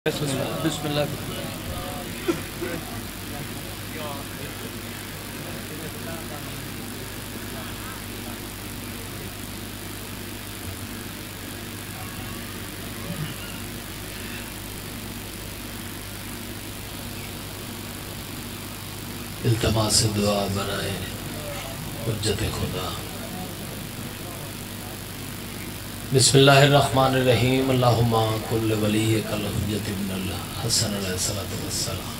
بسم اللہ التماس دعا بنائے حجت خدا۔ بسم اللہ الرحمن الرحیم۔ اللہم کل ولی کل حجت ابن اللہ حسن علیہ السلام،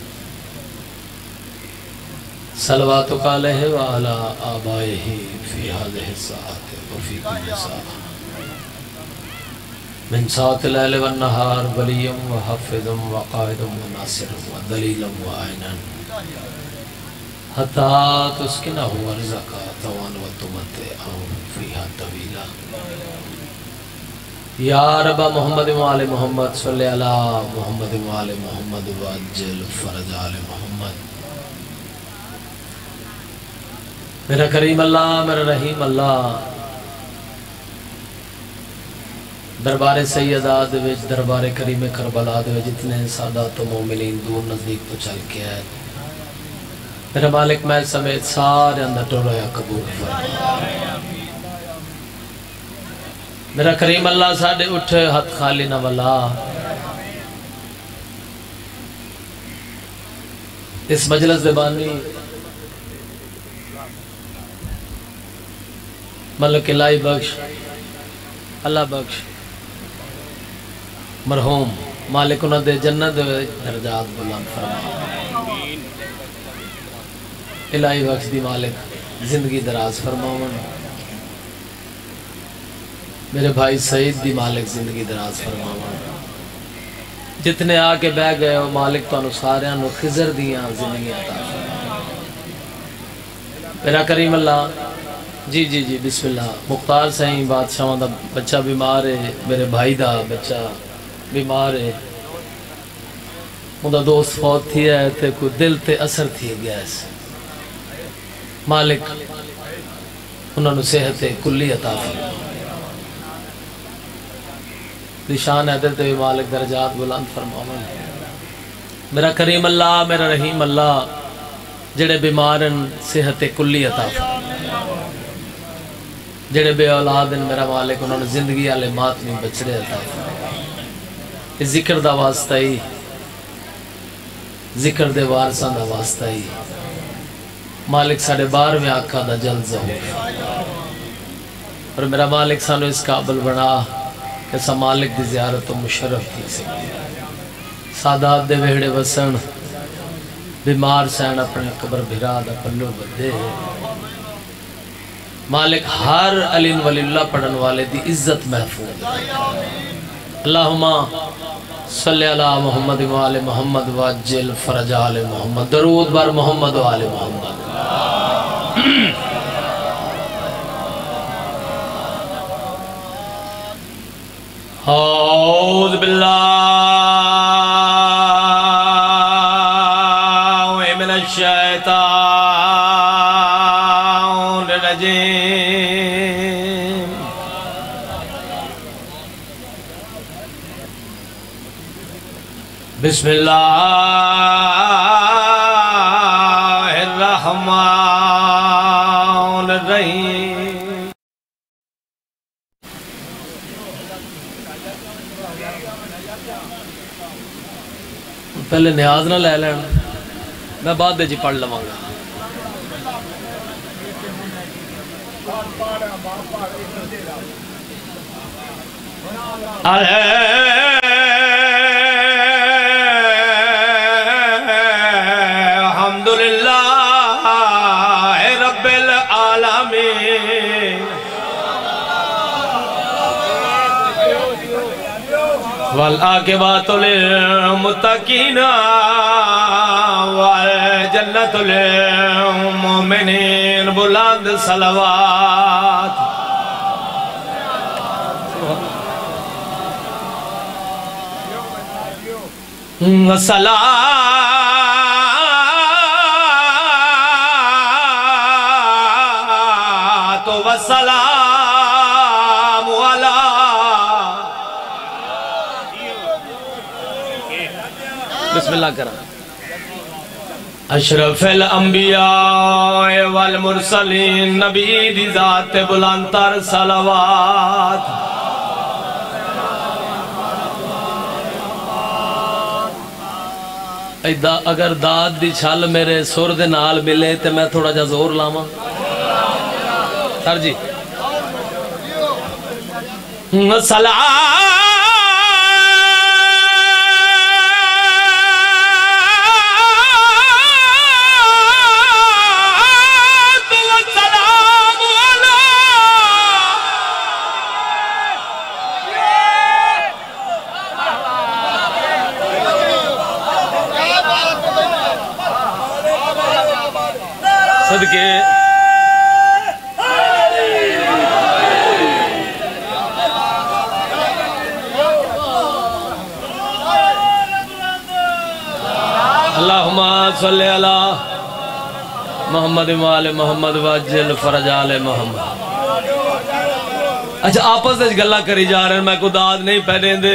صلواتک علیہ وعلا آبائہ فی هذه الساعة وفی کل ساعة من ساعة اللیل والنہار ولی وحفظ وقائد وناصر ودلیل وعینا حتی تسکنہ ورزقہ طوان وتمتعہ فیہا طویلا۔ یا رب محمد وآل محمد صلی اللہ محمد وآل محمد وعجل فرج آل محمد۔ میرا کریم اللہ، میرا رحیم اللہ، دربار سیدہ دے وچ، دربار کریم کربلا دے وچ جتنے سادات و مومنین دور نزدیک تو چل کے آئے، میرا مالک میں سمیت سارے اندر ٹولویا قبول فرما۔ میرا کریم اللہ ساڑھے اٹھ ہاتھ خالی نہ والا، اس مجلس دے بانی ملک الہی بخش، اللہ بخش، مرحوم مالک انہ دے جنت دے درجات بلند فرما۔ الہی بخش دی مالک زندگی دراز فرماون، میرے بھائی سعید دی مالک زندگی دراز فرماون، جتنے آکے بہ گئے ہو مالک تو انہوں سارے انہوں خضر دیاں زندگی عطا فرما۔ میرا کریم اللہ، جی جی جی بسم اللہ، مختار سہیں بادشاہوں دا بچہ بیمار ہے، میرے بھائی دا بچہ بیمار ہے، مدہ دوست فوت تھی ہے تے کوئی دل تے اثر تھی گیا ہے، مالک انہوں نے صحت کلی عطا فرما۔ شان حیدر تے مالک درجات بلند فرماون۔ میرا کریم اللہ، میرا رحیم اللہ، جڑے بیمارن صحت کلی عطا فرما، جڑے بے اولادن میرا مالک انہوں نے زندگی آلے ماتمی بچڑے عطا فرما۔ اس ذکر دا واسطہ ہی، ذکر دے وارثاں دا واسطہ ہی مالک ساڑھے 12ویں آقا دا جلد ظہور، اور میرا مالک سانو اس قابل بنا کہ سا مالک دی زیارت و مشرف تھی سکتی، سادات دے ویڑے وسن، بیمار سین اپنے قبر بھرا دا پلو بدے، مالک ہر علین ولی اللہ پڑھن والے دی عزت محفوظ۔ اللہم صلی اللہ محمد و آل محمد وعجل فرج آل محمد، درود بر محمد و آل محمد۔ اعوذ باللہ من الشیطان الرجیم، بسم اللہ الرحمن الرحیم۔ پہلے نیاز نہ لے لین، میں بعد دے جی پڑھ لوں گا۔ الحمدللہ رب العالمین والعاقبۃ للمتقین والجنۃ للمؤمنین، بلند صلوات۔ والصلاة والسلام علی بسم اللہ کرا اشرف الانبیاء والمرسلین نبی دی ذات بلندتر صلوات اگر داد دی چھل میرے سر دے نال ملے تے میں تھوڑا جا زور لاما سر جی سلام صدقے اللہم صلی علی محمد وآل محمد وجل فرج آل محمد. اچھا آپس دے گلہ کری جا رہے ہیں میں کو داد نہیں پہنے دے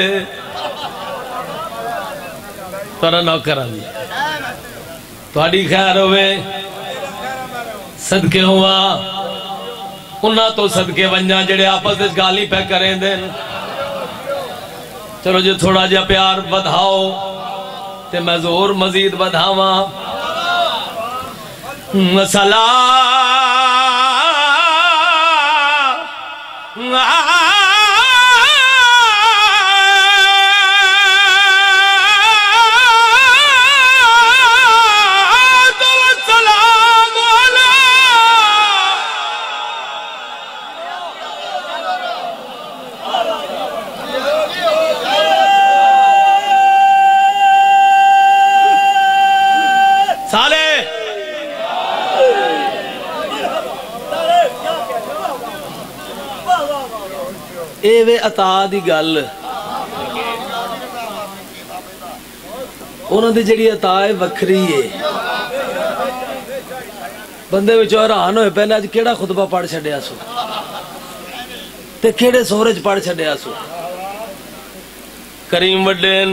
ترہ نہ کرا دی تھوڑی خیر ہوئے صدقے ہوا انہاں تو صدقے ونجا جڑے آپس دے گالی پہ کریں دیں چلو جو تھوڑا جا پیار بدھاؤ تے میں زور مزید بدھاواں اے وے عطا دی گل انہوں نے جڑی عطا ہے وکھری ہے بندے وچوں حیران ہوئے پہلے اج کیڑا خطبہ پڑھ چھڈیا سو تے کیڑے سورج پڑھ چھڈیا سو کریم وڈین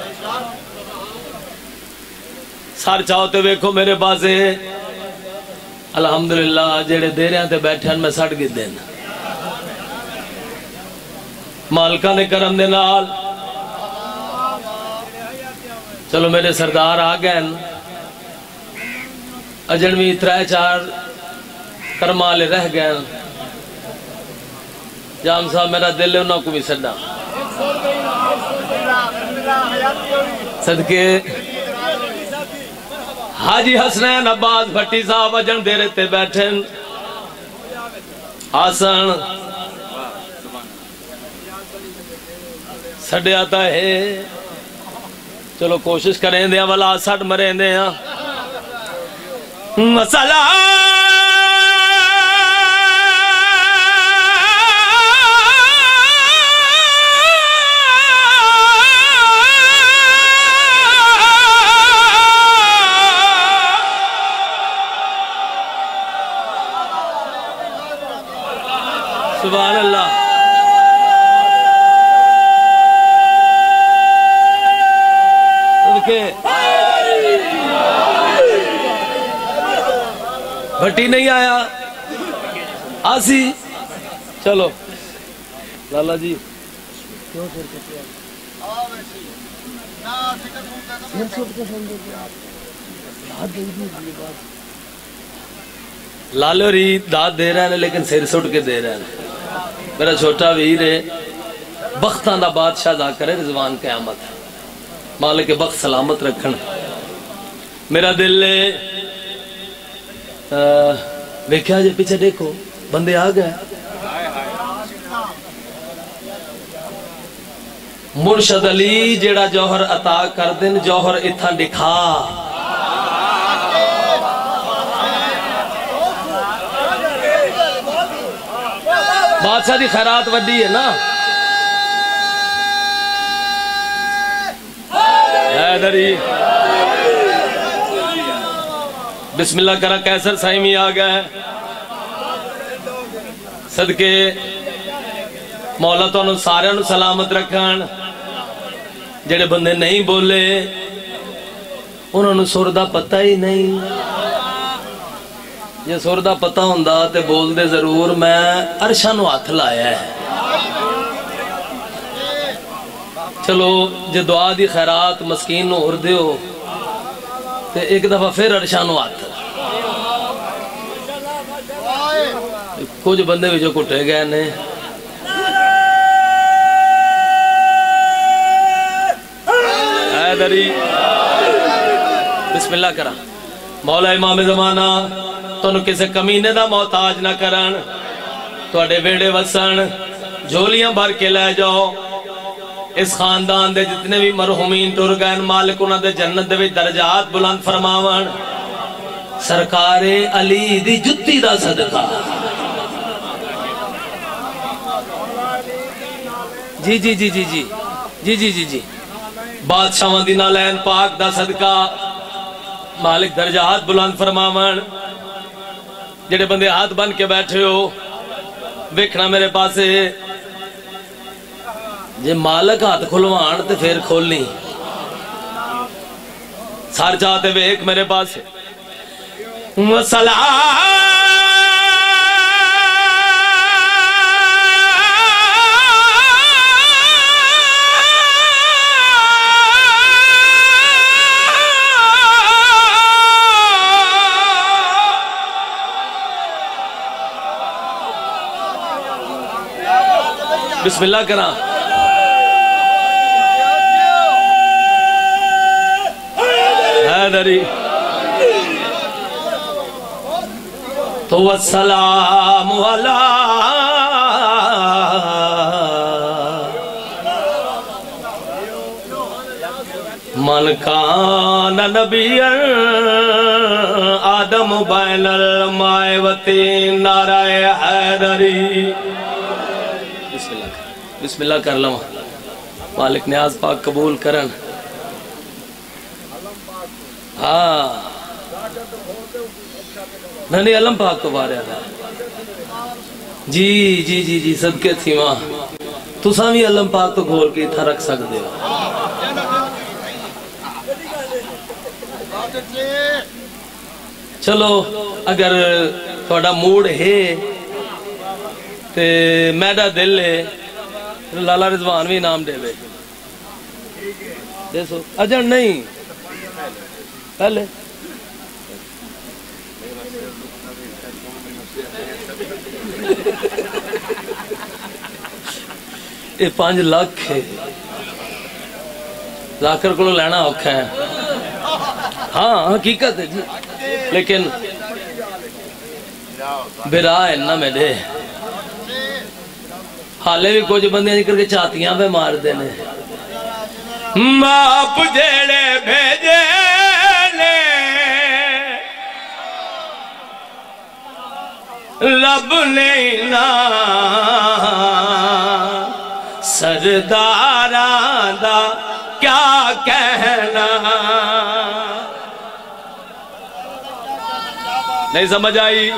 سار چاہو تے ویکھو میرے پاسے الحمدللہ جڑے دیریاں تے بیٹھے میں سڑ گئے دین مالکہ نے کرم دے نال چلو میرے سردار آگئے اجنوی ترائے چار کرمالے رہ گئے جام صاحب میرا دل ہے انہوں کو بھی سڑا صدقے حاجی حسنین عباس بھٹی صاحب اجن دے رہتے بیٹھیں آسان سڑے آتا ہے چلو کوشش کریں دیا والا سڑ مریں دیا مسئلہ سبحان اللہ بھٹی نہیں آیا آسی چلو لالا جی لالو ری داد دے رہے ہیں لیکن سیر سٹ کے دے رہے ہیں میرا چھوٹا ویر ہے بختان دا بادشاہ دا کرے رضوان قیامت ہے مالک بخت سلامت رکھن میرا دل ہے ویکھیا جے پیچھے دیکھو بندے آ گئے مرشد علی جیڑا جوہر عطا کر دن جوہر اتھا دکھا بادشاہ دی خیرات وڈی ہے نا حیدری بسم اللہ کرا کیسر سائمی آگا ہے صدقے مولا تو انہوں سارے انہوں سلامت رکھان جڑے بندے نہیں بولے انہوں نے سر دا پتہ ہی نہیں. جے سر دا پتہ ہوندا تے بول دے ضرور. میں عرشاں نو ہاتھ لایا ہے. چلو جے دعا دی خیرات مسکین نو ہور دیو تے ایک دفعہ پھر عرشاں نو ہاتھ. کچھ بندے بھی جو کٹے گئے نے. حیدری بسم اللہ کرا. مولا امام زمانہ تنو کسے کمینے دا محتاج نہ کرن. توڑے بیڑے وسن جھولیاں بھر کے لے جاؤ. اس خاندان دے جتنے بھی مرحومین ٹر گئے مالک انہاں دے جنت دے بھی درجات بلند فرماون. سرکار علی دی جتی دا صدقہ. جی جی جی جی جی جی جی جی جی بادشاہ مدینہ لین پاک دا صدقہ مالک درجات بلند فرماون. جڑے بندے ہاتھ بن کے بیٹھے ہو ویکھنا میرے پاسے. جے مالک ہاتھ کھلوان تے پھر کھولنی. سار چاہتے ویک میرے پاسے. وسلام بسم اللہ کرا. حیدری تو والسلام علی من کان نبی آدم بین الماء والطین. نعرہ حیدری. بسم اللہ کر لوں. مالک نیاز پاک قبول کرن. ہاں نہیں علم پاک کو بارے آدھا. جی جی جی جی صدقے تھی ماں تو سامی علم پاک تو گھول کے تھا رکھ سکتے ہو. چلو اگر تھوڑا موڈ ہے تے میڈا دل ہے لالا رضوان بھی نام دے بے. دیسو اجن نہیں پہلے یہ 5 لاکھ ہے. لاکر کو لینا اوکھا ہے. ہاں حقیقت ہے جی. لیکن برا ہے نا میرے حالے بھی کچھ بندے نہیں کر کے چاہتیاں پہ مار دینے. ماپ جیڑے بھیجے نے رب نے نا سرداراں دا کیا کہنا. نہیں سمجھ آئی.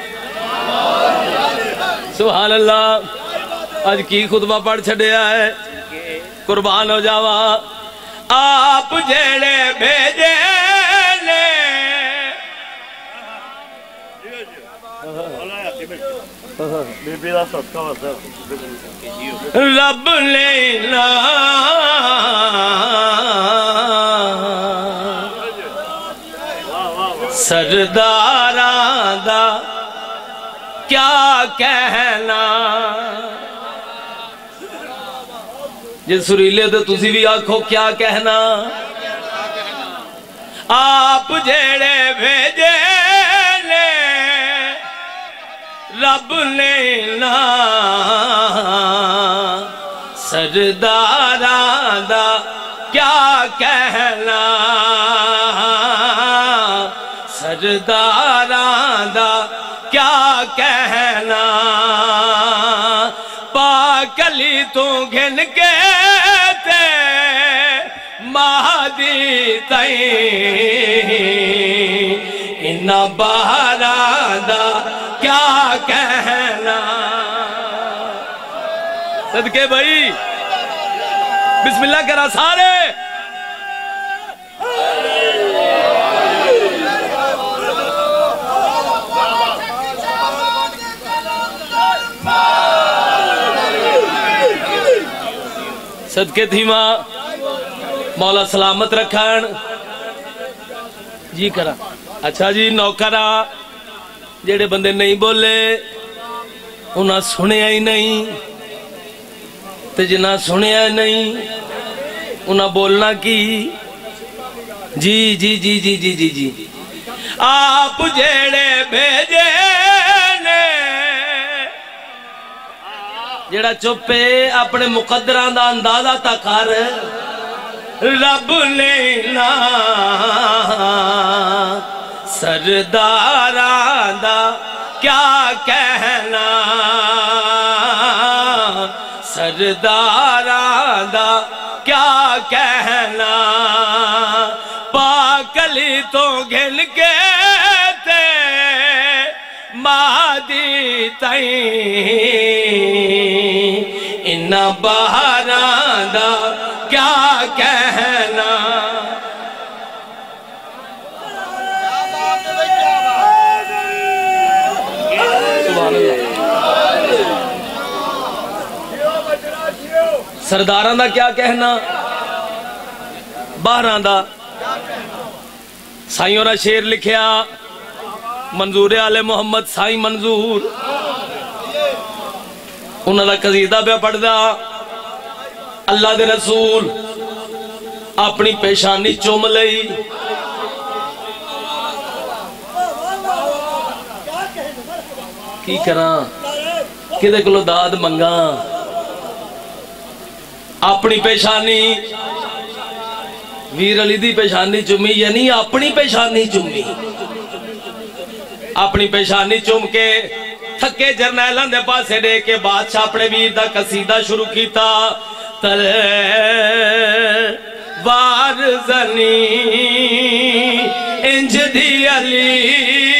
سبحان اللہ. آج کی خطبہ پڑھ چھڑیا ہے. قربان ہو جاوا. آپ جیڑے بھیجے نے رب لینا سرداراں دا کیا کہنا. جی سریلے تو تسی بھی آنکھو کیا کہنا. آپ جیڑے بھیجے نے رب لینا سرداراں دا کیا کہنا. سرداراں دا کیا کہنا. پاک علی تو گھن کے تے مہدی تائیں انہا بہاراں دا کیا کہنا. صدقے بھائی بسم اللہ کرا سارے صدقے تھی ماں مولا سلامت رکھن جی کرا اچھا جی نوکرا جیڑے بندے نہیں بولے انہاں سنیا ہی نہیں تے جنہاں سنیا ہی نہیں انہاں بولنا کی جی جی جی جی جی جی جی آپ جیڑے بھیجے نے جیڑا چپے اپنے مقدران دا اندازہ تکار رب لینا سرداران دا کیا کہنا سرداران دا کیا کہنا پاکلی تو گھن کے تے مادی تائیں انہا بہاران دا کیا کہنا سرداران دا کیا کہنا باہران دا سائیں اور شیر لکھیا منظور آل محمد سائیں منظور انہاں دا قصیدہ پہ پڑھ دا اللہ دے رسول اپنی پیشانی چوم لئی کی کراں کدے کلو داد منگا اپنی پیشانی ویر علی دی پیشانی چومی یعنی اپنی پیشانی چومی اپنی پیشانی چوم کے تھکے جرنیلان دے پاسے دے کے بادشاہ اپنے ویر دا قصیدہ شروع کیتا تلوار زنی انج دی علی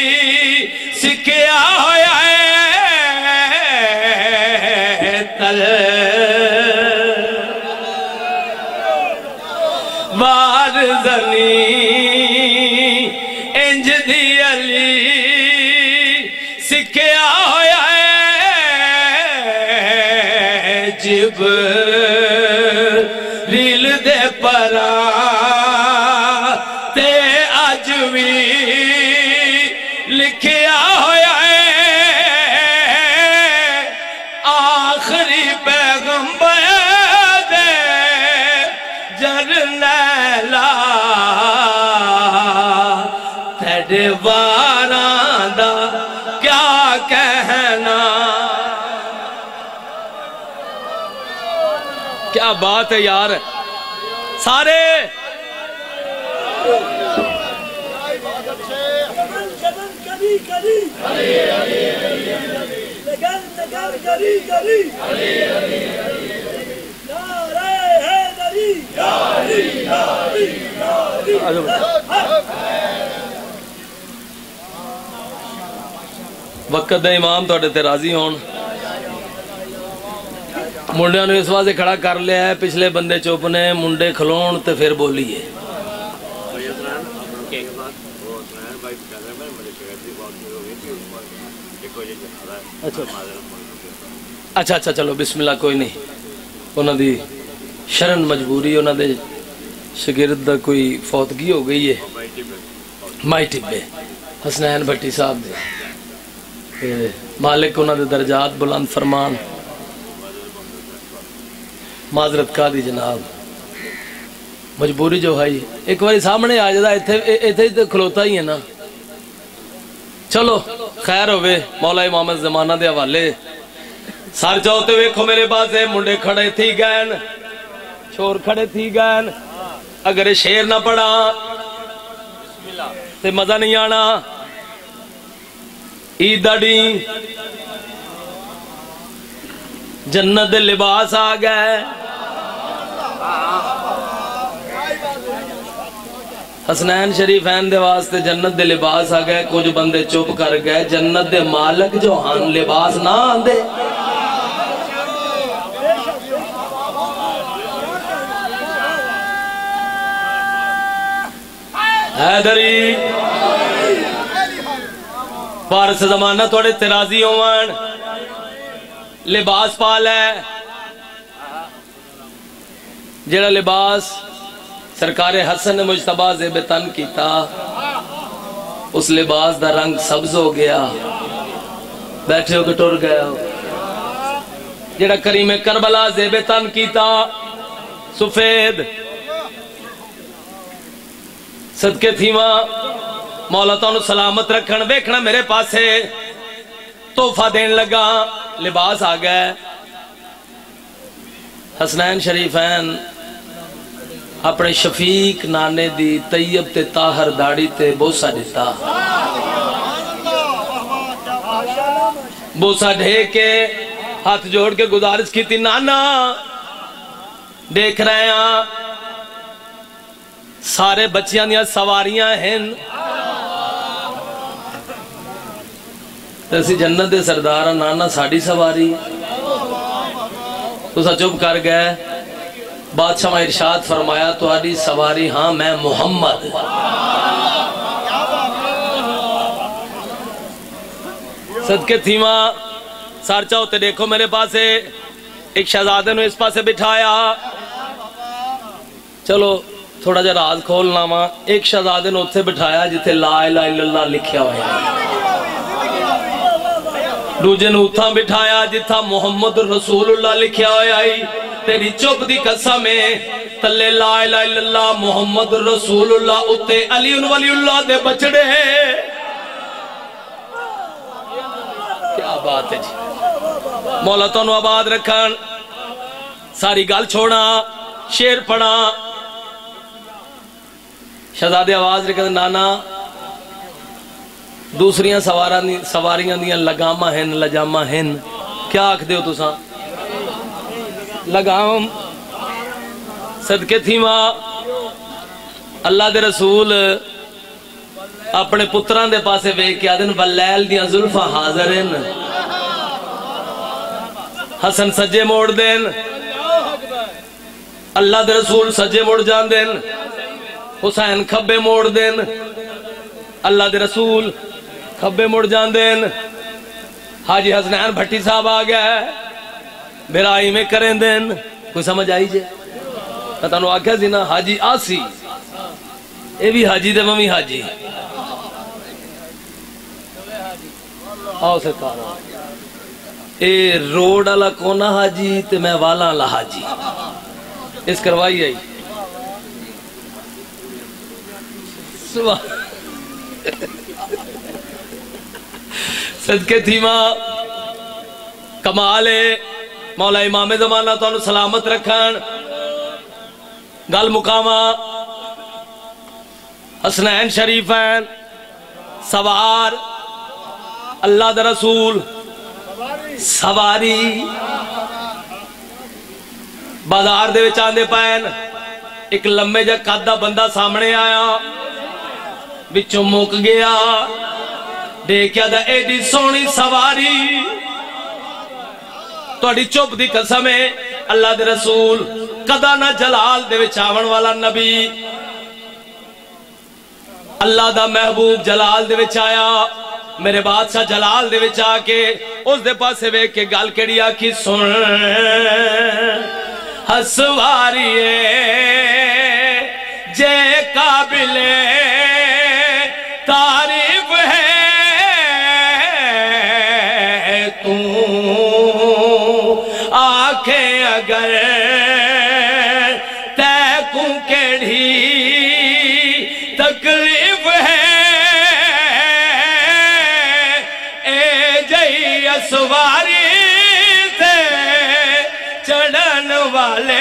سکھیا ہویا ہے تلوار زنی انج دی علی سکھیا ہویا ہے جبریل دے پرا تے اجوی لکھیا ہویا ہے آخری پیغمبر دے جرنیلا تیرے واران دا کیا کہنا کیا بات ہے یار سارے وقت دے امام توڑے تے راضی ہون منڈیاں نے اس واسطے کھڑا کر لیا ہے پچھلے بندے چوپنے منڈے کھلون تے پھر بولیے اچھا اچھا چلو بسم اللہ کوئی نہیں انہوں دی شرن مجبوری انہوں دے شگرد دا کوئی فوتگی ہو گئی ہے مائی ٹبے حسنین بھٹی صاحب دے مالک انہوں دے درجات بلند فرمان معذرت کا دی جناب مجبوری جو ہے ایک باری سامنے آ جاتا ایتھے کھلوتا ہی ہے نا چلو خیر ہوئے مولا امام زمانہ دے حوالے سار چاہتے ویکھو میرے بازے منڈے کھڑے تھی گئن چھوڑ کھڑے تھی گئن اگر شیر نہ پڑا تے مزہ نہیں آنا عید ڈی جنت دے لباس آ گئے حسنین شریفین دے واسطے جنت دے لباس آ گئے کچھ بندے چپ کر گئے جنت دے مالک جو ہن لباس نہ آندے حیدری پارس زمانہ توڑے ترازی ہوان لباس پال ہے جڑا لباس سرکار حسن نے مجتبہ زیب تن کیتا اس لباس دا رنگ سبز ہو گیا بیٹھے ہو کے ٹر گیا جڑا کریم کربلا زیب تن کیتا سفید صدقے تھیواں مولا تانوں سلامت رکھن ویکھنا میرے پاسے تحفہ دین لگا لباس آ گئے حسنین شریفین اپنے شفیق نانے دی طیب تے طاہر داڑی تے بوسہ دیتا بوسہ ڈھے کے ہاتھ جوڑ کے گزارش کی تھی نانا دیکھ رہے ہیں سارے بچیاں دیا سواریاں ہیں تیسی جنت دے سردارہ نانا ساڑی سواری تو سا چپ کر گئے بادشاہ میں ارشاد فرمایا تو آدھی سواری ہاں میں محمد صدقے تھیماں سارچہ ہوتے دیکھو میرے پاسے ایک شہزادے نے اس پاسے بٹھایا چلو تھوڑا جا راز کھولنا ماں ایک شہزادے نے اتھے بٹھایا جتے لا الہ الا اللہ لکھیا ہویا دوجے نے اتھا بٹھایا جتا محمد رسول اللہ لکھیا ہویا تیری چپ دی قسم ہے تلے لا الہ الا اللہ محمد رسول اللہ اتے علی ولی اللہ دے بچڑے کیا بات ہے جی مولا تانوں آباد رکھن ساری گل چھوڑا شیر پڑھا شہزادے آواز رکھتے نانا دوسریاں سواریاں دیاں لگامہ ہیں لجامہ ہیں کیا آکھ دے ہو تو ساں لگام صدقے تھی ماں اللہ دے رسول اپنے پتران دے پاسے بے کیا دن واللیل دیاں ظلفہ حاضر ہیں حسن سجے موڑ دین اللہ دے رسول سجے موڑ جان دین حسین کھبے موڑ دین اللہ دے رسول کھبے موڑ جان دین حاجی حسنین بھٹی صاحب آگیا ہے بیرائی میں کریں دین کوئی سمجھ آئی جے کتانو آکھا زینا حاجی آسی اے بھی حاجی دے ممی حاجی آؤ سے کارا اے روڈ اللہ کونا حاجی تے میں والا اللہ حاجی اس کروائی آئی صدقے تھی ماں کمالے مولا امام زمانہ تو انہوں سلامت رکھن گل مقامہ حسنین شریفین سوار اللہ دا رسول سواری بازار دے وچ آندے پین ایک لمبے جا قدہ بندہ سامنے آیا بچوں مک گیا دیکھیا دا ایڈی سونی سواری تو اڈی چپ دی قسم ہے اللہ دے رسول قدہ نہ جلال دے وچاون والا نبی اللہ دا محبوب جلال دے وچایا میرے بادشاہ جلال دے وچا کے اس دے پاسے وے کے گال کڑیا کی سن ہسواری جے قابل تعریف ہے تو آنکھیں اگر تیکوں کیڑھی تکلیف ہے اے جئی اسواری تے چڑھن والے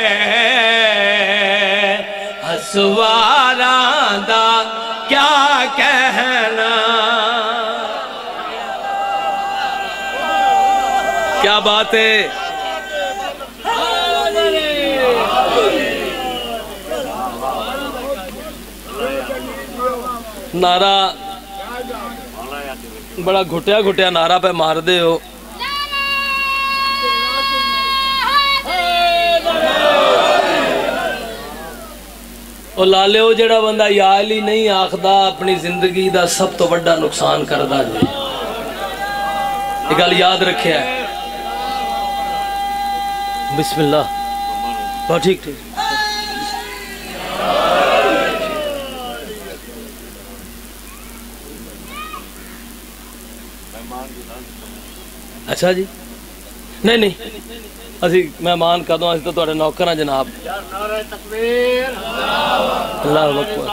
اسواراں دا کیا کہنا کیا بات ہے نعرہ بڑا گھٹیا گھٹیا نعرہ پہ مار دے ہو او لالے او جڑا بندہ یا علی نہیں آخدا اپنی زندگی دا سب تو بڑا نقصان کردا جے. یہ گل یاد رکھے ہے. بسم اللہ. بہت ٹھیک ٹھیک. اچھا جی نہیں نہیں اسی مہمان کدوں اسی تو تواڈے نوکر ہیں جناب. نعرہ تکبیر اللہ اکبر.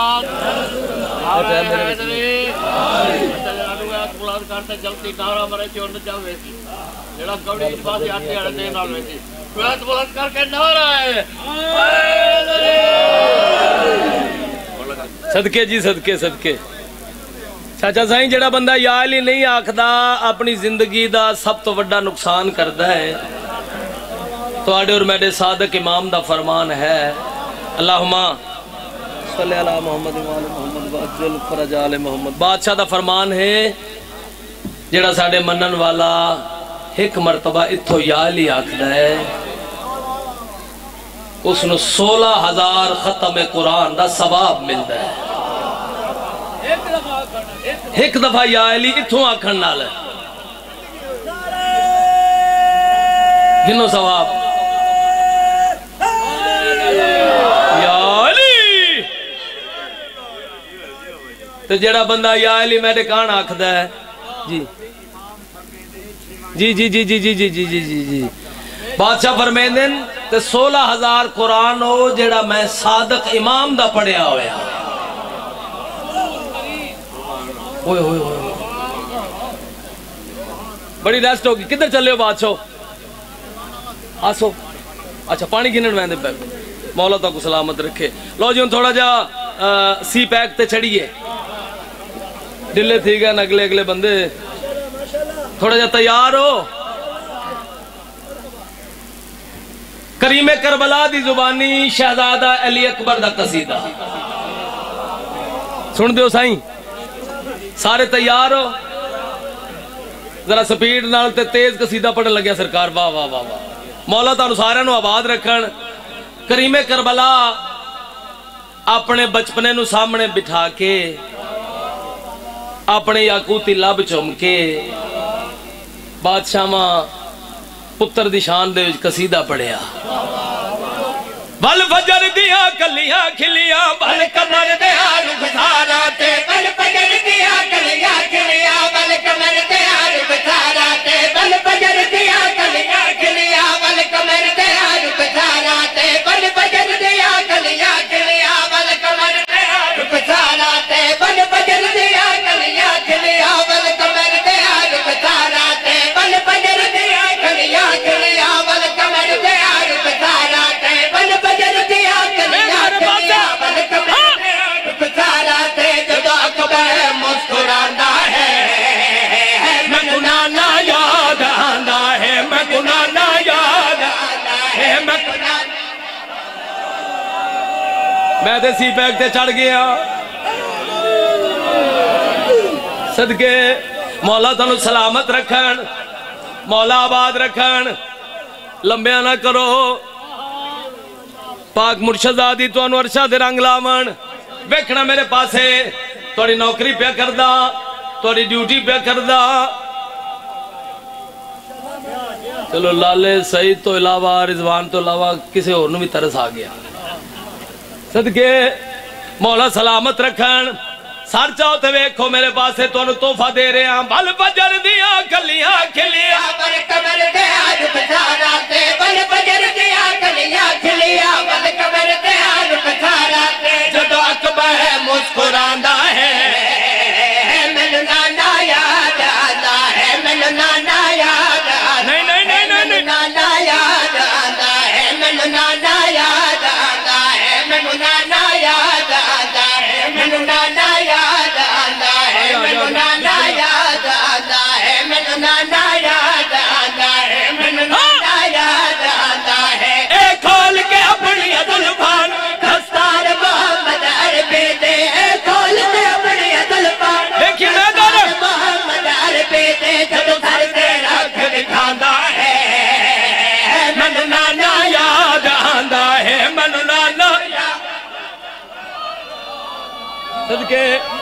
جلدی نعرہ مرے چ نہ جاوے جڑا کوڑی دی پاسے آٹے والے دے نال ویسی بلند بلند کر کے نعرہ ہے. صدقے جی صدقے صدقے. چاچا سائیں جڑا بندہ یا علی نہیں آکھدا اپنی زندگی دا سب تو بڑا نقصان کردا ہے. تواڈے اور میرے صادق امام دا فرمان ہے اللہم صلی علی محمد و آل محمد وعجل فرج آل محمد. بادشاہ دا فرمان ہے جڑا ساڈے منن والا ایک مرتبہ اتھو یا علی آکھدا ہے اس نو 16,000 ختم قرآن دا ثواب ملدا ہے. ایک دفعہ یا علی اتھوں آکھن نال گنو ثواب. یا علی تو جڑا بندہ یا علی میرے کان آکھدا ہے جی جی جی جی جی جی جی جی جی جی جی بادشاہ فرمیندن تے 16,000 قرآن ہو جڑا میں صادق امام دا پڑھیا ہویا. ہوئے ہوئے ہوئے بڑی ریسٹ ہوگی. کدھر چلے ہو بادشاہ؟ آسو اچھا پانی گنن میں دے پیک. مولا تو کو سلامت رکھے. لو جی تھوڑا جا سی پیک تے چڑھیے ڈلے تھی گئے اگلے اگلے بندے تھوڑا جا تیار ہو. کریم کربلا دی زبانی شہزادہ علی اکبر دا قصیدہ سن دیو سائیں. سارے تیار ہو؟ ذرا سپیڈ نال تے تیز قصیدہ پڑھن لگیا سرکار. واہ واہ واہ واہ. مولا تانوں سارے نو آباد رکھن. کریم کربلا اپنے بچپنے نو سامنے بٹھا کے اپنے یاقوتی لب چوم کے بادشاہ ماں پتر دی شان دے قصیدہ پڑھیا. بل فجر دیا کلیاں کھلیاں بل کمر دیا رخ سارا تے بل فجر دیا کلیاں کھلیاں بل کمر دیا رخ سارا تے بل فجر دیا کلیاں کھلیاں بل کمر دیا رخ سارا تے بل فجر دیا کلیاں کھلیاں بل کمر دیا رخ سارا تے بل فجر دیا کلیاں کھلیاں بل کمر دیا رخ سارا تے بل فجر دیا کلیاں کھلیاں بل کمر دیا رخ سارا تے بل فجر دیا کلیاں کھلیاں بل کمر دیا رخ سارا تے جدو اکبر مسکراندا ہے میں گنانا یاد آندا ہے میں گنانا یاد آندا ہے میں تے سی پیک تے چڑھ گیا. صدقے مولا تانوں سلامت رکھن مولا آباد رکھن لمبیا نہ کرو. پاک مرشد آدی تو انو عرشہ دے رنگ لاون ویکھنا میرے پاسے توڑی نوکری پہ کردہ توڑی ڈیوٹی پہ کردہ. چلو لالے سعید تو علاوہ رضوان تو علاوہ کسی اور نو بھی ترس آ گیا. صدقے مولا سلامت رکھن. سار چاہو تے ویکھو میرے پاسے تو انو توفہ دے رہے ہیں. بل فجر دیا کلیاں کھلیاں بل کمر دیا رخ سارا تے بل فجر دیا کلیاں کھلیاں بل کمر دیا رخ سارا تے جدو اکبر مسکراندا ہے مینوں نانا یاد آندا ہے مینوں نانا یاد آندا نہیں نہیں نہیں نہیں نانا یاد آندا ہے مینوں نانا یاد آندا ہے مینوں نانا یاد آندا ہے مینوں نانا یاد آندا ہے مینوں نانا یاد آندا ہے مینوں نانا یاد آندا ہے مینوں نانا یاد آندا ہے. اے کھول کے صدقے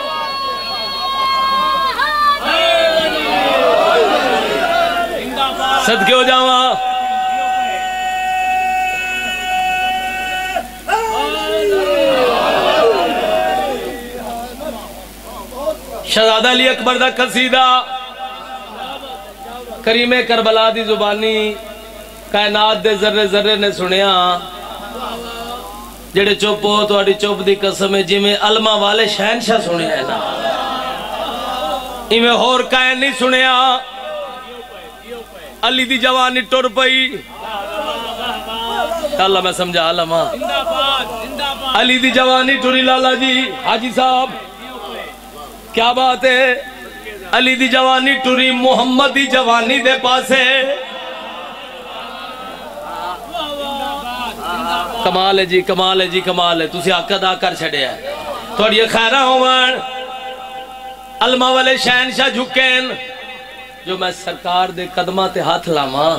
صدقے ہو جاواں شہزادہ علی اکبر دا قصیدہ کریم کربلا دی زبانی کائنات دے ذرے ذرے نے سنیا جڑے چپ ہو تو چپ دی قسم ہے جی میں علمہ والے شہنشاہ سنیا ہے نا ایمیں ہور کائن نہیں سنیا علی دی جوانی ٹر پئی اللہ میں سمجھا علمہ علی دی جوانی ٹری لالا جی حاجی صاحب کیا بات ہے علی دی جوانی ٹری محمد دی جوانی دے پاسے کمال ہے جی کمال ہے جی کمال ہے تُسی حق ادا کر چھڑے ہیں تھوڑی خیرہ ہومان علمہ والے شہنشاہ جھکین جو میں سرکار دے قدمہ تے ہاتھ لاما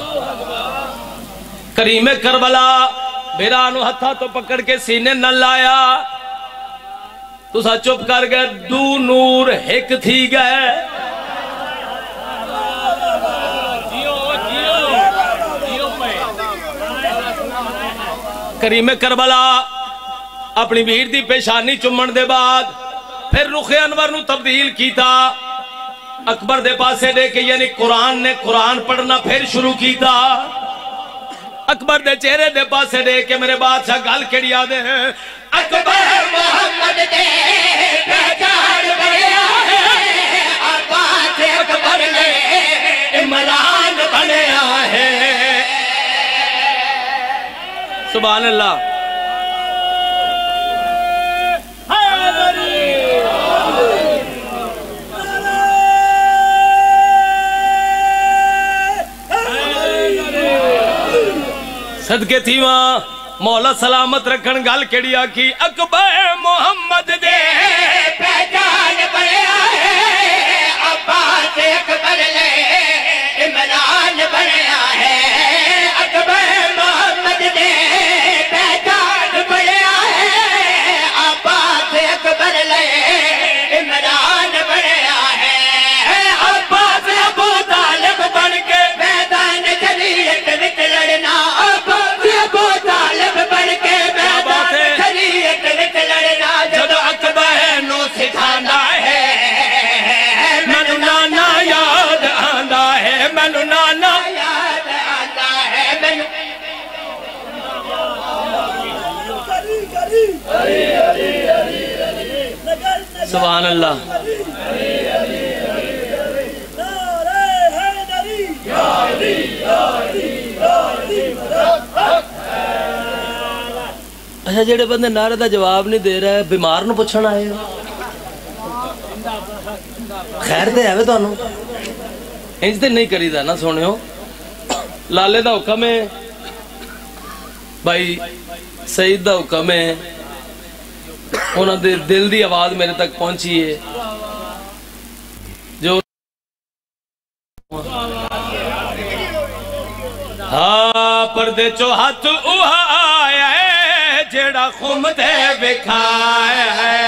کریم کربلا بیرانو ہتھا تو پکڑ کے سینے نہ لایا تو سا چپ کر گئے دو نور ہک تھی گئے کریم کربلا اپنی بھیڑ دی پیشانی چمن دے بعد پھر رخ انور نو تبدیل کیتا اکبر دے پاسے دے کے یعنی قرآن نے قرآن پڑھنا پھر شروع کیتا اکبر دے چہرے دے پاسے دے کے میرے بادشاہ گل کیڑی آدھے اکبر محمد دے پہچان بنیا ہے عباس اکبر نے عمران بنیا ہے سبحان اللہ صدقے تھی ماں مولا سلامت رکھن گال کیڑی آکی اکبر محمد دے پہچان بنیا ہے عباس اکبر نے عمران بنیا ہے اکبر محمد دے پہچان بنیا ہے عباس اکبر نے عمران بنیا ہے عباس ابو طالب بن کے میدان شریعت وچ لڑنا سبحان اللہ اچھا جڑے بندے نعرے دا جواب نہیں دے رہے بیمار نو پوچھنا آئے خیر دے ہے تو انہوں انج تے نہیں کری دا نا سونے ہو لالے دا حکم ہے بھائی سعید دا حکم ہے انہوں نے دل دی آواز میرے تک پہنچی ہے جو ہاں پردے چو ہاتھ اوہا آیا ہے جیڑا خم دے بکھایا ہے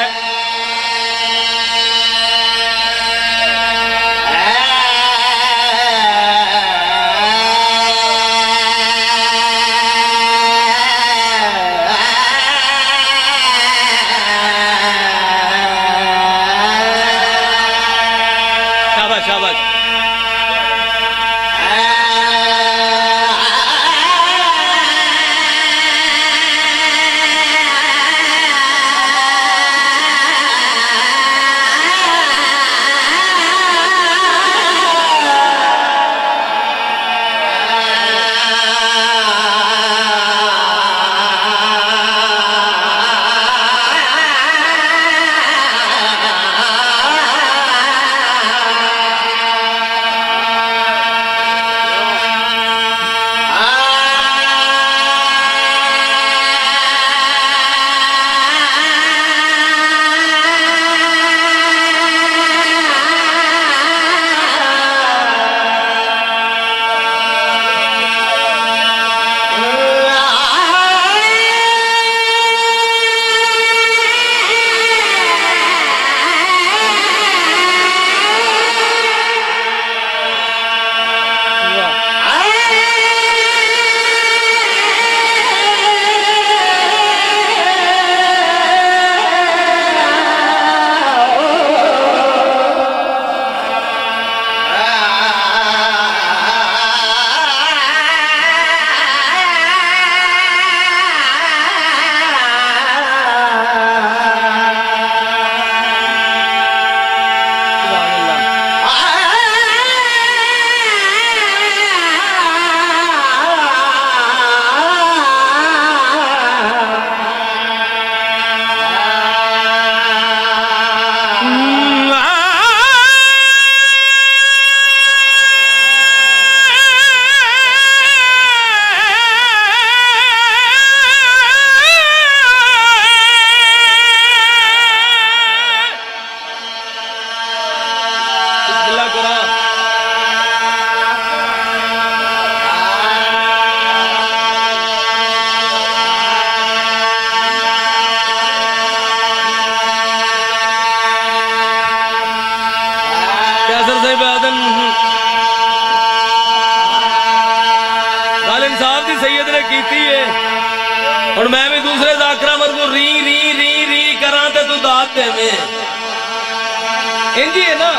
کیتی ہے اور میں بھی دوسرے ذاکرہ مرگو ری ری ری ری کران تے تو داد دے میں انجی ہے نا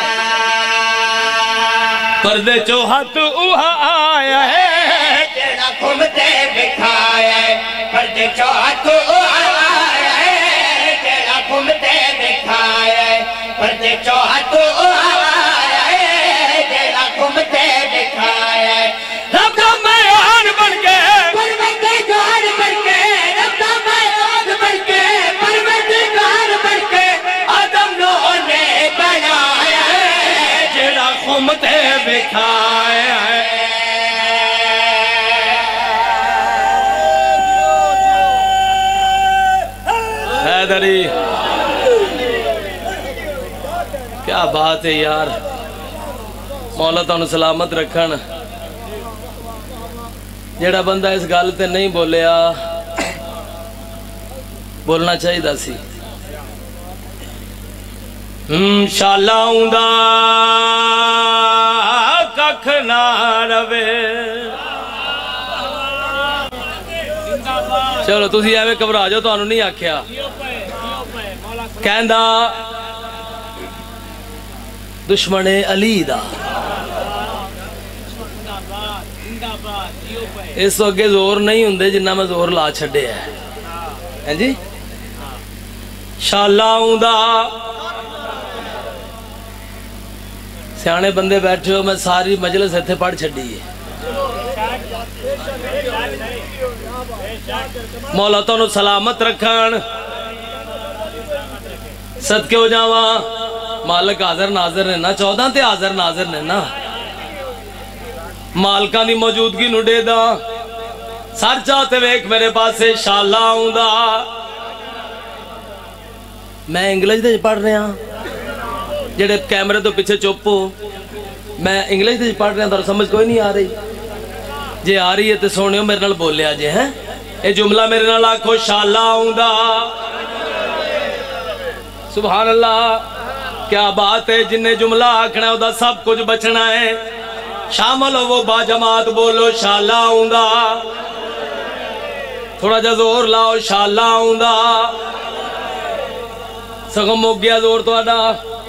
پردے چو ہاتھ اوہا آیا ہے جیڑا گھومتے بکھایا ہے پردے چو ہاتھ اوہا آیا ہے جیڑا گھومتے بکھایا ہے پردے چو ہاتھ اوہا آیا ہے جیڑا گھومتے بکھایا ہے رب دا میں آن بن کے پروردگار بن کے رب دا میں آن بن کے پروردگار بن کے آدم نوح نے بنایا ہے جیڑا خمتے بکھایا ہے حیدری کیا بات ہے یار مولا تانوں سلامت رکھن جیڑا بندہ اس گل تے نہیں بولیا بولنا چاہیے دا سی شالا ہوندا ککھ نہ روے چلو تسی ایویں گھبرا جاؤ تانوں نہیں آکھیا کہندا دشمن علی دا اس تو اگے زور نہیں ہوندے جنہ میں زور لا چھڑے ہے جی شالا ہوندا سیانے بندے بیٹھے ہو میں ساری مجلس ایتھے پڑھ چھڑی ہے مولا تانوں سلامت رکھن صدقے ہو جاواں مالک حاضر ناظر نے نا 14 تے حاضر ناظر نے نا مالکاں دی موجودگی نو دے دا سر چاہتے ویک میرے پاسے شالا ہوندا میں انگلش دے پڑھ رہا ہاں جڑے کیمرے تو پیچھے چپ ہو میں انگلش دے پڑھ رہا ہوں تو سمجھ کوئی نہیں آ رہی جے آ رہی ہے تو سونیو میرے نال بولیا جے ہیں اے جملہ میرے نال آکھو شالا ہوندا سبحان اللہ کیا بات ہے جن نے جملہ آکھنا ہے دا سب کچھ بچنا ہے شامل ہو وہ با جماعت بولو شالا ہوندا تھوڑا جا زور لاؤ شالا ہوندا سگم ہو گیا زور تو آڈا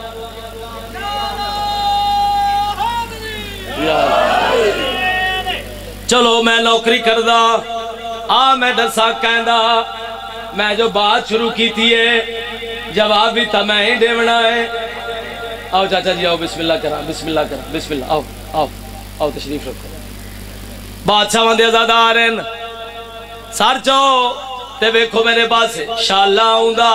چلو میں نوکری کردہ میں ڈسا کہندہ میں جو بات شروع کی تھی ہے جواب بھی تھا میں ہی دیونا ہے آؤ چاچا جی آؤ بسم اللہ کرا بسم اللہ کرا بسم اللہ آؤ آؤ آؤ تشریف رکھو بادشاہ وندے ازادارن سار چاہو تے ویکھو میرے پاس شالا ہوندا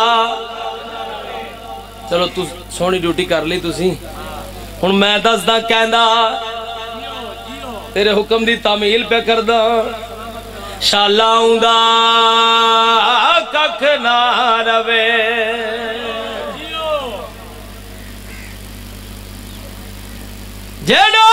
چلو تو سونی ڈیوٹی کر لی تسی ہن میں دس دا کہندا تیرے حکم دی تعمیل پہ کردہ شالا ہوندا ککھ نہ روے جیڑا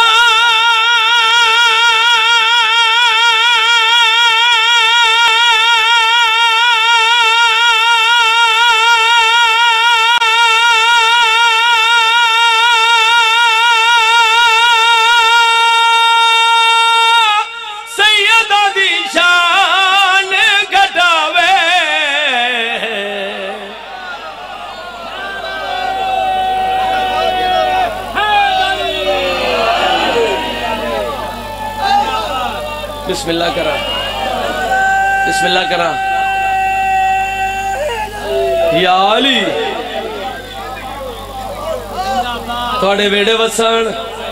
بسم اللہ کرا بسم اللہ کرا یا علی تھوڑے ویڑے وسن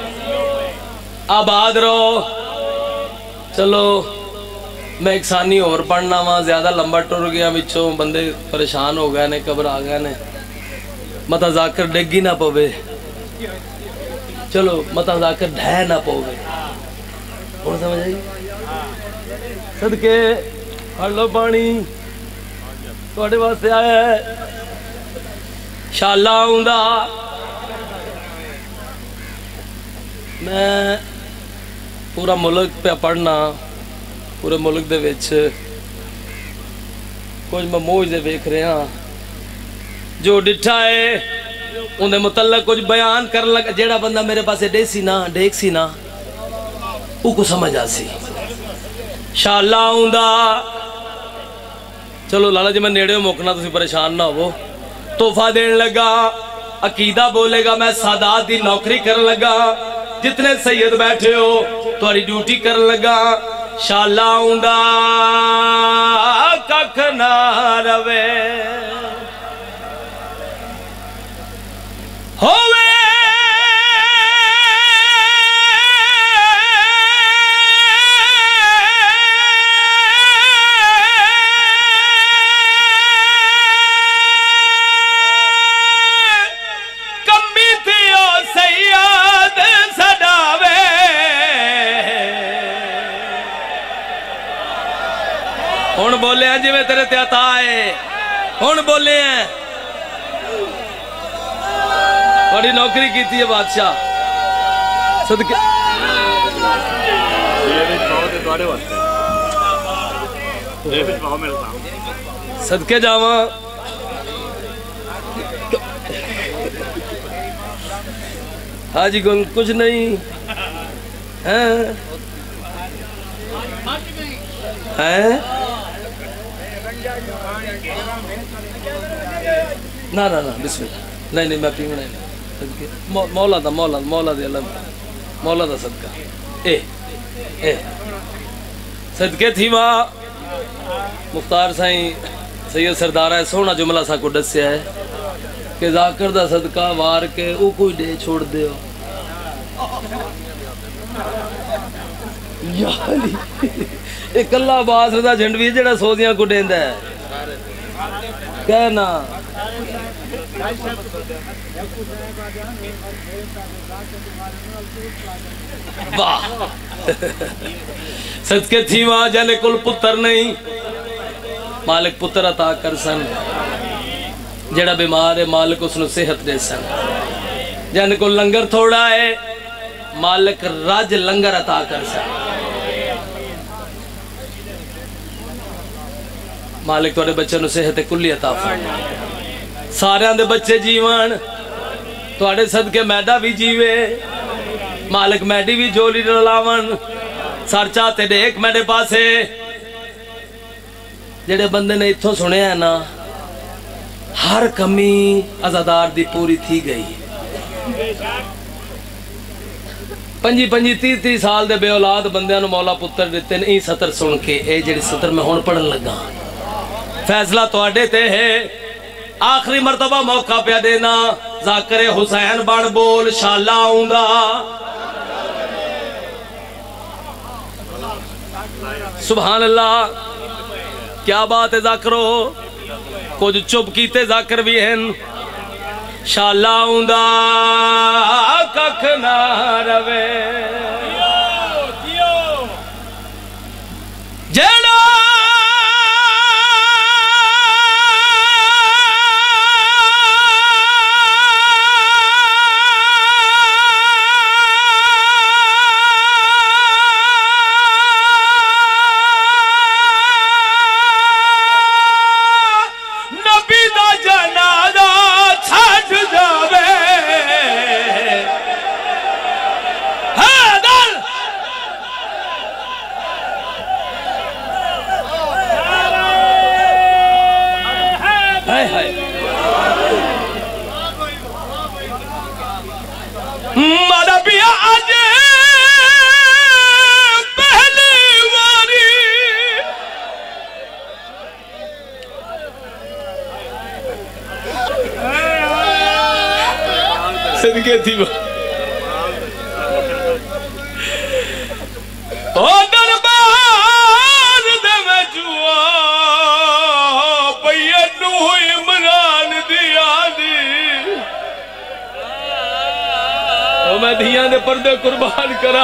آباد رہو چلو میں ایک ثانی اور پڑھنا وہاں زیادہ لمبا ٹر گیا بچوں بندے پریشان ہو گئے نے قبر آ گئے نے متا ذاکر ڈگی نہ پوے چلو متا ذاکر ڈھے نہ پوے کون سمجھ آئی صدقے پڑھ لو پانی تھوڑے واسطے آیا ہے شالا ہوندا میں پورا ملک پہ پڑھنا پورے ملک دے وچ کچھ میں موج دے ویکھ رہے ہاں جو ڈٹھا ہے ان دے متعلق کچھ بیان کرنے لگا جیڑا بندہ میرے پاسے ڈیک سی نا او کو سمجھ آ سی شالا آؤندا چلو لالا جی میں نیڑے موکنا تسی پریشان نہ ہو تحفہ دین لگا عقیدہ بولے گا میں سادات دی نوکری کرن لگا جتنے سید بیٹھے ہو تمہاری ڈیوٹی کرن لگا شالا آؤندا ککھ نہ روے ہوئے ہون بولے ہیں جی میں تیرے تے عطا ہے ہون بولے ہیں بڑی نوکری کی تھی ہے بادشاہ صدقے صدقے جاواں حاجی گل کچھ نہیں ہیں نا بسم اللہ نہیں میں پیوں نہیں مولا دے اللہ مولا دا صدقہ صدقے تھی ماں مختار سائیں سید سردارہ ہے سونا جملہ سا کو ڈسیا ہے کہ ذاکر دا صدقہ وار کے او کوئی دے چھوڑ دے ہو یا علی ایک اللہ باس رضا جھنڈوی جڑا سودیاں کو دیندہ ہے کہنا واہ صدقے تھی ماں جانے کل پتر نہیں مالک پتر عطا کر سن جڑا بیمار ہے مالک اس نے صحت دے سن جانے کل لنگر تھوڑا ہے مالک راج لنگر عطا کر سن مالک توڑے بچے نو صحت کلی عطا فرما سارے آن دے بچے جیوان توڑے صدقے میڈا بھی جیوے مالک میڈی بھی جولی رلاون سار چاہتے دے ایک میڈے پاسے جڑے بندے نے اتھوں سنے ہیں نا ہر کمی ازادار دی پوری تھی گئی 25-30 سال دے بے اولاد بندیاں نو مولا پتر دیتے ہیں این سطر سن کے اے جڑی سطر میں ہون پڑھن لگا فیصلہ تو اڈے تے ہے آخری مرتبہ موقع پہ دینا ذاکر حسین بڑھ بول شالا آؤندا سبحان اللہ کیا بات ہے ذاکرو کچھ چپ کیتے ذاکر بھی ہیں شالا آؤندا ککھ نہ روے جیڑا مادا پیا آج پہلی واری صدقے تھی وہ دربار دے میں جوا پیانو عمران دیا دی میں دھیاں دے پردے قربان کرا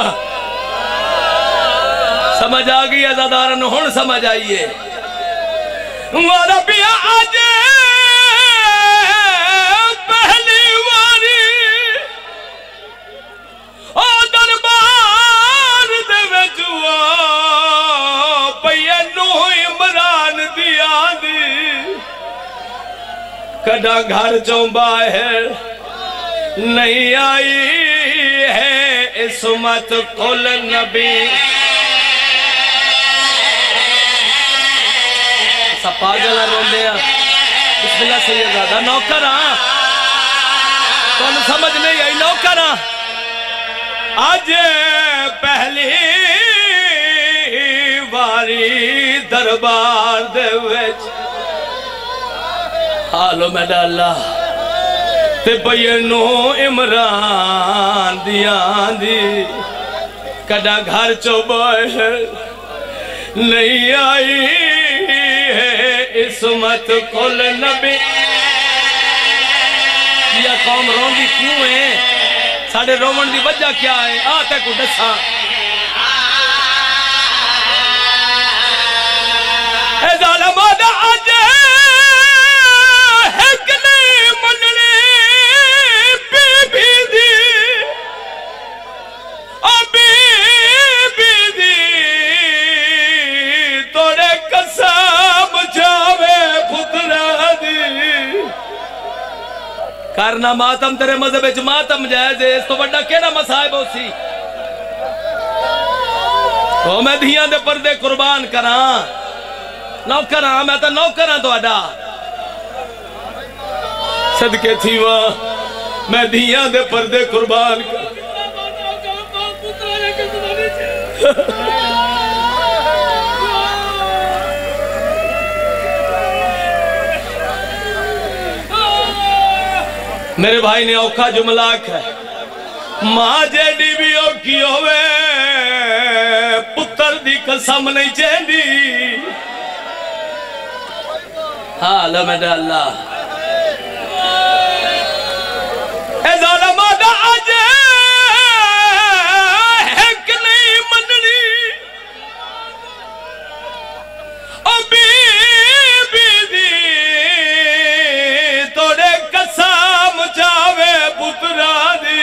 سمجھ آگئی ازادارن ہون سمجھ آئیے مادا پیا آج پہلی واری او دربار دے وجوا پیانو عمران دیا دی کڈا گھر چومبا ہے نہیں آئی ہے عصمت کل نبی اسا پاگل روندے ہیں بسم اللہ سیدزادہ نوکر ہاں تو انہوں سمجھ نہیں آئی نوکر ہاں آج پہلی باری دربار دے ویچ حالو میں ڈالا تے بینو عمران دیاں دی کڑا گھر چو باہر نہیں آئی ہے عصمت کل نبی یہ قوم روندی کیوں ہے ساڑھے رومن دی وجہ کیا ہے آتے کو دسا اے ظالم آدھا آجے ایک نہیں مننے بی بی دی بی بی دی توڑے قسم جاوے پترہ دی کرنا ماتم تیرے مذہب اچھ ماتم جائز ہے اس تو بڑا کیڑا مسائب ہو سی تو میں دھیاں دے پردے قربان کران نوکران میں تا نوکران تو اڈا صدقے تھی وہاں میں دھیاں دے پردے قربان کران میرے بھائی نے اوکھا جملہ ہے ماں جیڈی بھی اوکھی ہوئے پتر دی قسم نہیں چیندی حالہ میں ڈاللہ اے ظالم آدھا آجے ایک نہیں مننی او بی بی دی توڑے قسم چاوے پترہ دی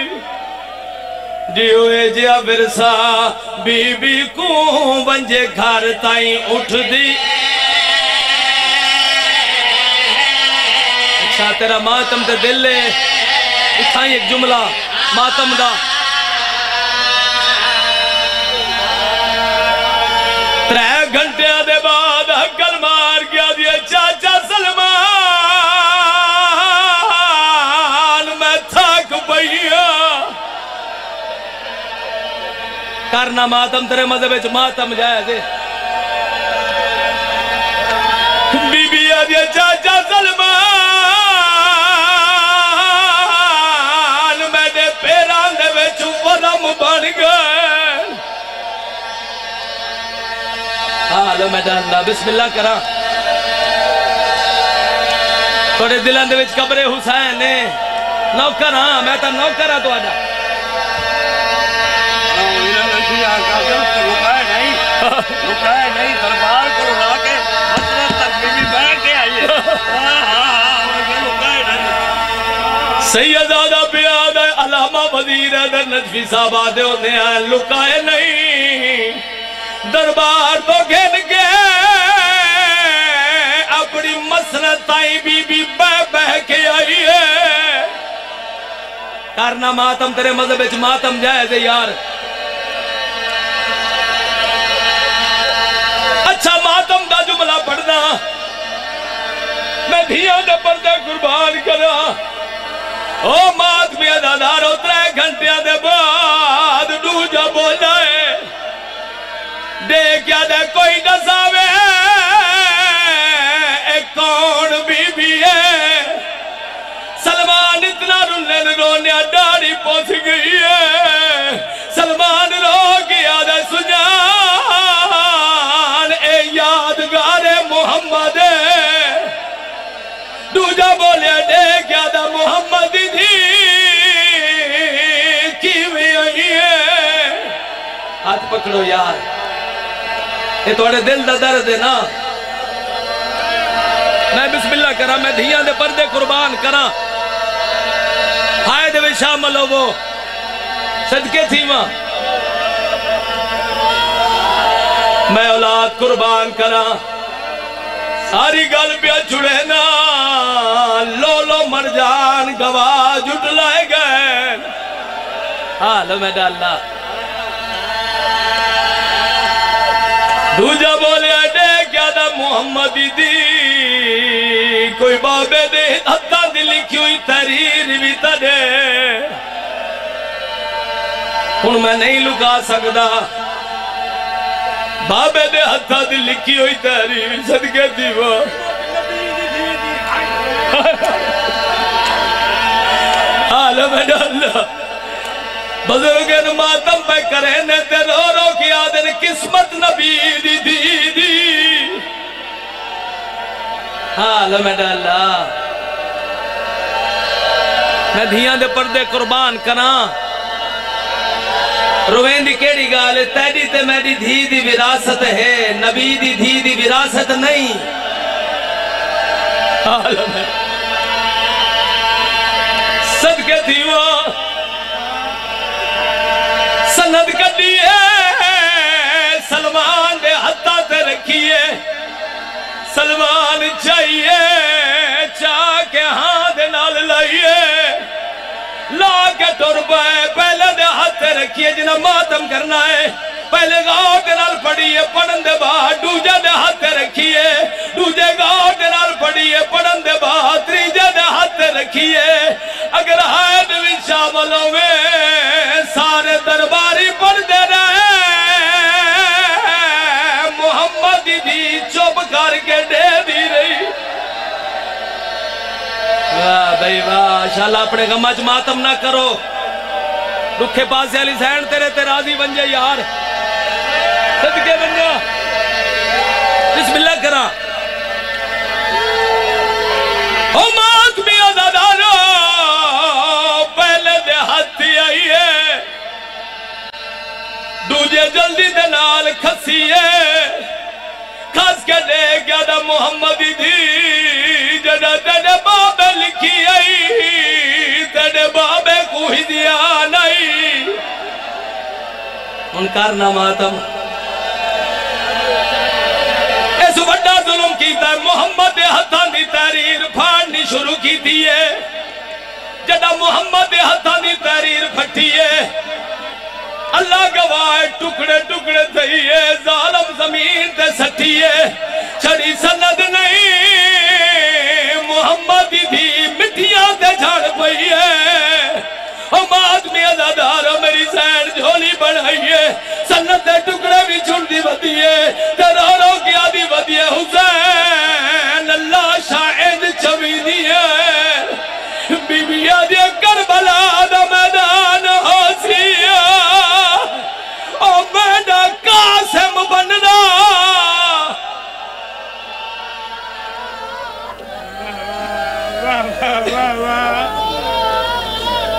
دیوے جیا برسا بی بی کو بنجے گھر تائیں اٹھ دی اچھا تیرا ماتم تے دل لے اتھائیں ایک جملہ ماتم دا ترے گھنٹے آدھے بعد حقل مار گیا دیا چاچا سلمان میں تھاک بھئیا کرنا ماتم تیرے مذہب اچھ ماتم جائے دے بی بی آدھیا چاچا سلمان میں دے پیران دے ویچو ورم بن گئے حالو میں ڈاللہ بسم اللہ کرا توڑے دلان دے ویچ قبر حسین نے نوکر ہاں میں تا نوکر ہاں تو آجا رکائے نہیں دربار کو رہا کے حسرت تک بھی بیٹھ کے آئیے سیدادہ بیاد ہے علامہ وزیر ہے در نجفی صاحب آدھے ہونے ہیں لکائے نہیں دربار تو گھن گئے اپنی مسلط تائیں بی بی بہ کے آئی ہے کرنا ماتم تیرے مذہب اچھ ماتم جائے دے یار اچھا ماتم دا جملہ پڑھنا میں دھیاں دے پردے قربان کرا او مات میں ادادارو 3 گھنٹیاں دے بعد ڈو جا بولا ہے دیکھ دے کوئی نساوے ایک کون بی بی ہے سلمان اتنا رونے ڈاڑی پہنچ گئی ہے سلمان رو گیا دے سجان اے یادگار محمد دوجہ بولے دیکھ دا محمد تھی کیویں آئی ہے ہاتھ پکڑو یار یہ توڑے دل دا درد ہے نا میں بسم اللہ کرا میں دھیاں دے پردے قربان کرا ہائے دے بھی شامل ہو وہ صدقے تھی ماں میں اولاد قربان کرا ساری گل پیا چھڑے نا لولو مرجان گواہ جھٹ لائے گئے حالو میں ڈاللہ دوجہ بولے اڈے کیا جدا محمد دی کوئی بابے دے ہتھاں دی لکھی ہوئی تحریر بھی تڑے ہن میں نہیں لکا سکدا بابے دے ہتھاں دی لکھی ہوئی تحریر صدقے دیوا عالم اللہ بزرگن ماتم پہ کرنے تے رو رو کی آدن قسمت نبی دی دی دی عالم اللہ میں دھیاں دے پردے قربان کران روین دی کیڑی گالے تیڑی تے میری دھی دی وراثت ہے نبی دی دھی دی وراثت نہیں عالم ہے صدقے دیوا سند کڈیے سلمان دے ہتھاں تے رکھیے سلمان چاہیے چاہ کے ہاں دے نال لائیے لا کے ٹر پائے پہلے دے ہاتھ رکھیے جنہاں ماتم کرنا ہے پہلے گاؤں دے نال پڑھیے پڑھن دے بعد دوجے دے ہاتھ رکھیے دوجے گاؤں دے نال پڑھیے پڑھن دے بعد تیجے دے ہاتھ رکھیے اگر حید بھی شامل ہوئے سارے درباری پڑھ دے رہے محمد دی چوب کر کے دے دی رہی واہ بھائی واہ شاءاللہ اپنے غمج ماتم نہ کرو دکھے پاسے علی سین تیرے تے راضی بن جائے یار صدقے بن جا بسم اللہ کرا او ماتمی آزادارو پہلے دے ہاتھی آئیے دوجے جلدی دے نال کھسیے کھس کے دے گیا دا محمدی دی جڑا تیرے بابے لکھی آئی تیرے بابے کوئی دیا نہیں ان کرنا ماتم اس وڈا ظلم کیتا ہے محمد ہتھاں دی تحریر پھاڑنی شروع کی دیئے جڑا محمد ہتھاں دی تحریر پھٹیے اللہ گواہ ٹکڑے ٹکڑے تھئیے ظالم زمین تے سٹھیے چھڑی سند نہیں محمد دی مٹھیاں تے جھاڑ پئیے ہم آدمی ازادار میری سین جھولی بڑھائیے سند تے ٹکڑے بھی چھڑ دی بدیے تراروں کی آدھی بدیے حسین اللہ شاہد چوی دیئے بی بی آدھی